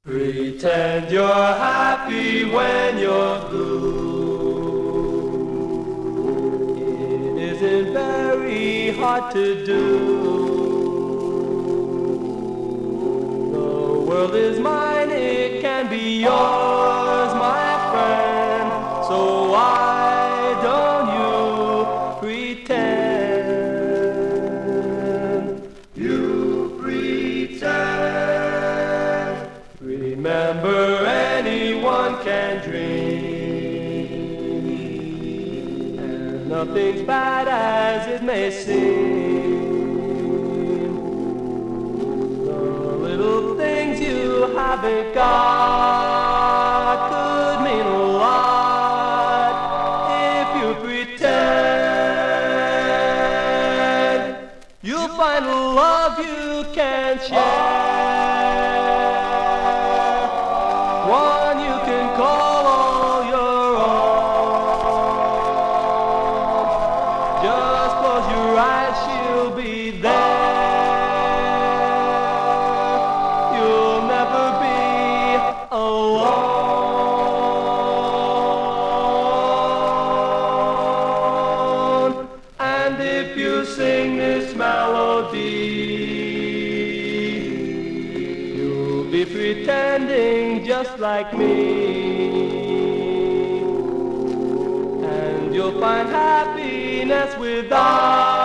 Pretend you're happy when you're blue. It isn't very hard to do. The world is mine, it can be yours, my friend. So why don't you pretend? You pretend. Remember, anyone can dream, and nothing's bad as it may seem. The little things you haven't got could mean a lot if you pretend. You'll find a love you can share, one you can call all your own. Just close your eyes, she'll be there. You'll never be alone. And if you sing this melody, you'll be pretending just like me, and you'll find happiness without